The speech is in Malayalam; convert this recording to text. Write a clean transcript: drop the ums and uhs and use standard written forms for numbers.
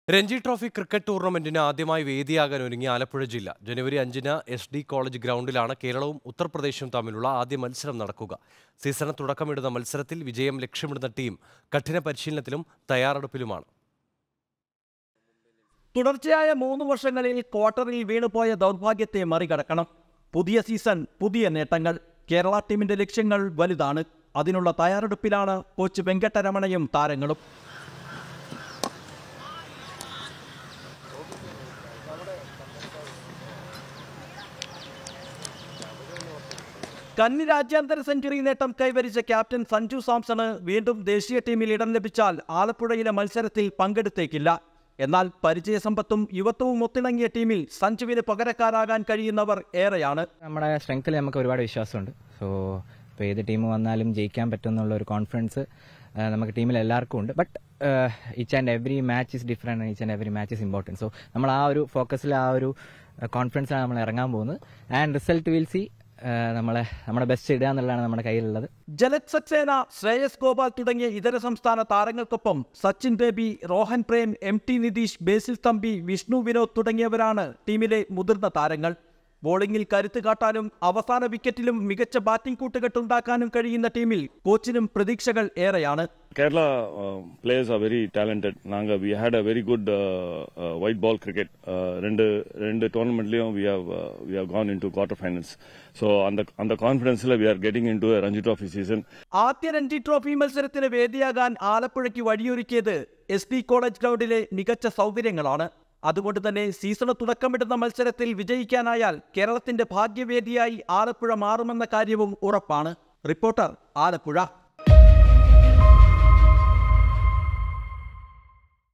രഞ്ജി ട്രോഫി ക്രിക്കറ്റ് ടൂർണമെന്റിന് ആദ്യമായി വേദിയാകാൻ ഒരുങ്ങി ആലപ്പുഴ ജില്ല. ജനുവരി 5-ന് SD കോളേജ് ഗ്രൗണ്ടിലാണ് കേരളവും ഉത്തർപ്രദേശും തമ്മിലുള്ള ആദ്യ മത്സരം നടക്കുക. സീസണ് തുടക്കമിടുന്ന മത്സരത്തിൽ വിജയം ലക്ഷ്യമിടുന്ന ടീം കഠിന പരിശീലനത്തിലും തയ്യാറെടുപ്പിലുമാണ്. തുടർച്ചയായ 3 വർഷങ്ങളിൽ ക്വാർട്ടറിൽ വീണുപോയ ദൗർഭാഗ്യത്തെ മറികടക്കണം. പുതിയ സീസൺ, പുതിയ നേട്ടങ്ങൾ. കേരള ടീമിന്റെ ലക്ഷ്യങ്ങൾ വലുതാണ്. അതിനുള്ള തയ്യാറെടുപ്പിലാണ് കോച്ച് വെങ്കട്ടരമണയും താരങ്ങളും. കന്നി രാജ്യാന്തര സെഞ്ചുറി നേട്ടം കൈവരിച്ച ക്യാപ്റ്റൻ സഞ്ജു സാംസണ് വീണ്ടും ദേശീയ ടീമിൽ ഇടം ലഭിച്ചാൽ ആലപ്പുഴയിലെ മത്സരത്തിൽ പങ്കെടുത്തേക്കില്ല. എന്നാൽ പരിചയസമ്പത്തും യുവത്വവും ഒത്തിണങ്ങിയ ടീമിൽ സഞ്ജുവിന് പകരക്കാരാകാൻ കഴിയുന്നവർ ഏറെയാണ്. നമ്മുടെ സ്ട്രെങ്ത്തിൽ നമുക്ക് ഒരുപാട് വിശ്വാസമുണ്ട്. ഇപ്പോൾ ഏത് ടീം വന്നാലും ജയിക്കാൻ പറ്റുമെന്നുള്ള ഒരു കോൺഫിഡൻസ് നമുക്ക് ടീമിൽ എല്ലാവർക്കും ഉണ്ട്. But each and every match is different, each and every match is important. So നമ്മൾ ആ ഒരു ഫോക്കസിൽ, ആ ഒരു കോൺഫിഡൻസിലാണ് നമ്മൾ ഇറങ്ങാൻ പോകുന്നത്. And result will see. നമ്മുടെ ബെസ്റ്റ് ഇടുക എന്നുള്ളതാണ് നമ്മുടെ കയ്യിലുള്ളത്. ജലത് സക്സേന, ശ്രേയസ് ഗോപാൽ തുടങ്ങിയ ഇതര സംസ്ഥാന താരങ്ങൾക്കൊപ്പം സച്ചിൻ ബേബി, റോഹൻ പ്രേം, MT നിതീഷ്, ബേസിൽ തമ്പി, വിഷ്ണു വിനോദ് തുടങ്ങിയവരാണ് ടീമിലെ മുതിർന്ന താരങ്ങൾ. ബോളിംഗിൽ കരുത്ത് കാട്ടാനും അവസാന വിക്കറ്റിലും മികച്ച ബാറ്റിംഗ് കൂട്ടുകെട്ടുണ്ടാക്കാനും കഴിയുന്ന ടീമിൽ കോച്ചിനും പ്രതീക്ഷകൾ ഏറെയാണ്. Kerala players are very talented. We had a very good white ball cricket. Rendu tournament we have gone into quarterfinals. So on the confidence we are getting into a Ranji Trophy season. ആദ്യ രഞ്ജി ട്രോഫി മത്സരത്തിന് വേദിയാകാൻ ആലപ്പുഴയ്ക്ക് വഴിയൊരുക്കിയത് SD കോളേജ് ഗ്രൗണ്ടിലെ മികച്ച സൗകര്യങ്ങളാണ്. അതുകൊണ്ട് തന്നെ സീസണ് തുടക്കമിടുന്ന മത്സരത്തിൽ വിജയിക്കാനായാൽ കേരളത്തിന്റെ ഭാഗ്യവേദിയായി ആലപ്പുഴ മാറുമെന്ന കാര്യവും ഉറപ്പാണ്. റിപ്പോർട്ടർ, ആലപ്പുഴ.